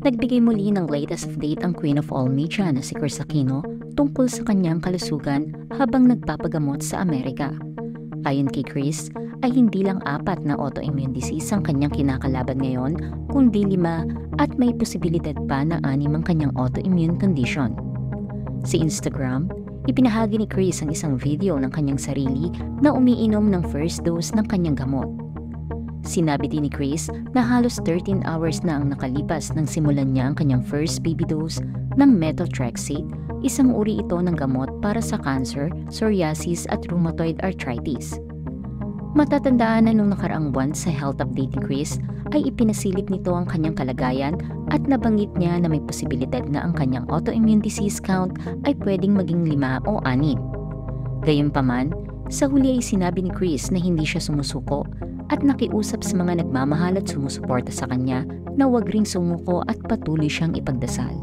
Nagbigay muli ng latest update ang Queen of All Media na si Kris Aquino tungkol sa kanyang kalusugan habang nagpapagamot sa Amerika. Ayon kay Kris, ay hindi lang 4 na autoimmune disease ang kanyang kinakalaban ngayon, kundi 5 at may posibilidad pa na 6 ang kanyang autoimmune condition. Sa Instagram, ipinahagi ni Kris ang isang video ng kanyang sarili na umiinom ng first dose ng kanyang gamot. Sinabi din ni Kris na halos 13 hours na ang nakalipas nang simulan niya ang kanyang first baby dose ng methotrexate, isang uri ito ng gamot para sa cancer, psoriasis at rheumatoid arthritis. Matatandaan na nung nakaraang buwan sa health update ni Kris ay ipinasilip nito ang kanyang kalagayan at nabanggit niya na may posibilidad na ang kanyang autoimmune disease count ay pwedeng maging 5 o 6. Gayunpaman, sa huli ay sinabi ni Kris na hindi siya sumusuko at nakiusap sa mga nagmamahal at sumusuporta sa kanya na huwag ring sumuko at patuloy siyang ipagdasal.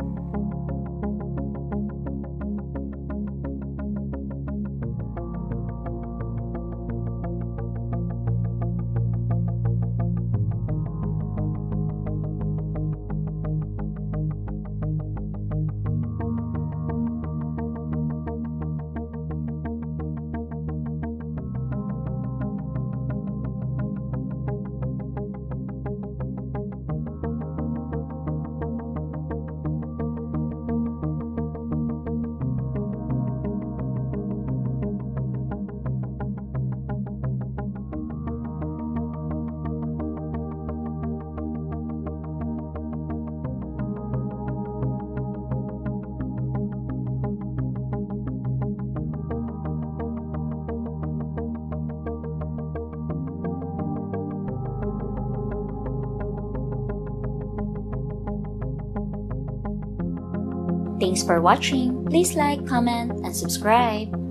Thanks for watching. Please like, comment, and subscribe.